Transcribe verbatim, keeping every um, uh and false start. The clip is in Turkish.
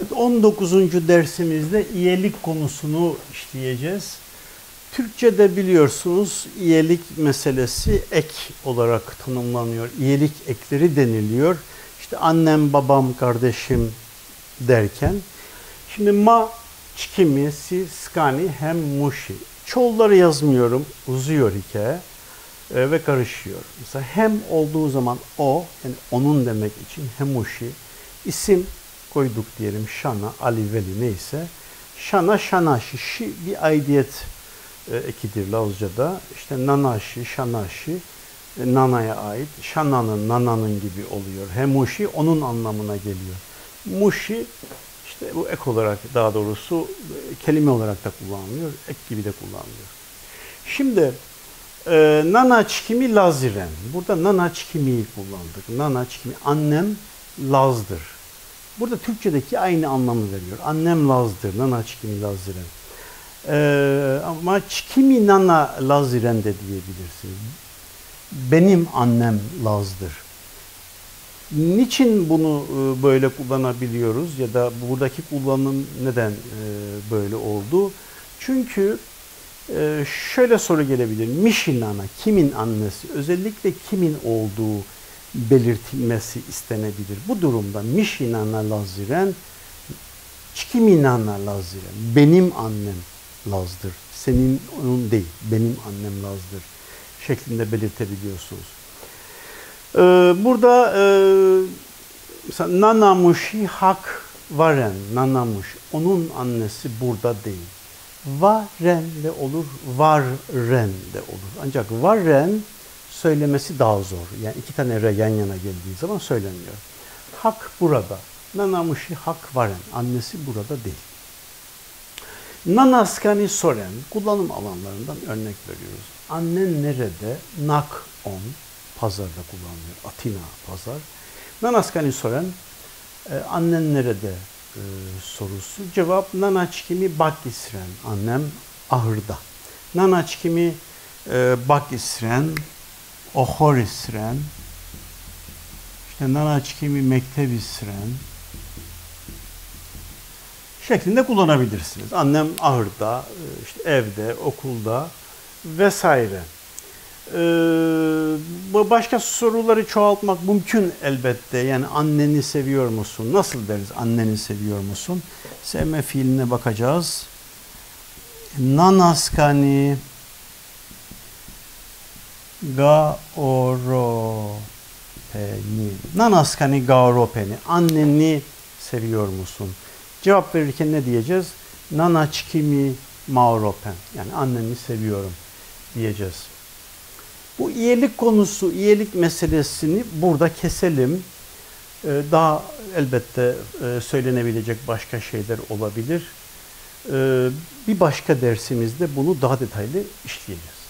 Evet, on dokuzuncu dersimizde iyelik konusunu işleyeceğiz. Türkçe'de biliyorsunuz iyelik meselesi ek olarak tanımlanıyor. İyelik ekleri deniliyor. İşte annem, babam, kardeşim derken. Şimdi ma, çikimi, si, skani, hem muşi. Çoğulları yazmıyorum. Uzuyor hikaye e, ve karışıyor. Mesela hem olduğu zaman o, yani onun demek için hemuşi. İsim koyduk diyelim şana, Ali, Veli neyse. Şana, şanaşi, şi bir aidiyet e, ekidir Lazca'da. İşte nanaşi, şanaşi, e, nanaya ait. Şananın, nananın gibi oluyor. Hemuşi onun anlamına geliyor. Muşi işte bu ek olarak daha doğrusu kelime olarak da kullanılıyor. Ek gibi de kullanılıyor. Şimdi e, nana çikimi Laziren. Burada nana çikimiyi kullandık. Nana çikimi annem Laz'dır. Burada Türkçedeki aynı anlamı veriyor. Annem Laz'dır. Nana çikimi Laziren. Ee, ama çikimi nana Laziren de diyebilirsiniz. Benim annem Laz'dır. Niçin bunu böyle kullanabiliyoruz ya da buradaki kullanım neden böyle oldu? Çünkü şöyle soru gelebilir. Mişin ana, kimin annesi, özellikle kimin olduğu belirtilmesi istenebilir. Bu durumda mişin ana Laziren, çikimin ana Laziren, benim annem Laz'dır. Senin onun değil, benim annem Laz'dır şeklinde belirtebiliyorsunuz. Ee, burada e, mesela nanamuşi hak varen, nanamuş, onun annesi burada değil. Varen de olur, varren de olur. Ancak varren söylemesi daha zor. Yani iki tane re yan yana geldiği zaman söyleniyor. Hak burada. Nanamuşi hak varen. Annesi burada değil. Nanaskani soren. Kullanım alanlarından örnek veriyoruz. Annen nerede? Nak on. Pazarda kullanılıyor. Atina pazar. Nanaskani soren. E, annen nerede? E, sorusu. Cevap nanaçkimi bak isren. Annem ahırda. Nanaçkimi e, bak isren. Ohor isren, işte nanaçkimi mektep isren şeklinde kullanabilirsiniz. Annem ahırda, işte evde, okulda vesaire. Ee, başka soruları çoğaltmak mümkün elbette. Yani anneni seviyor musun? Nasıl deriz anneni seviyor musun? Sevme fiiline bakacağız. Nanaskani Gaoropeni. Nanaskani gaoropeni. Anneni seviyor musun? Cevap verirken ne diyeceğiz? Nanaçkimi maoropen. Yani annemi seviyorum diyeceğiz. Bu iyilik konusu, iyilik meselesini burada keselim. Daha elbette söylenebilecek başka şeyler olabilir. Bir başka dersimizde bunu daha detaylı işleyeceğiz.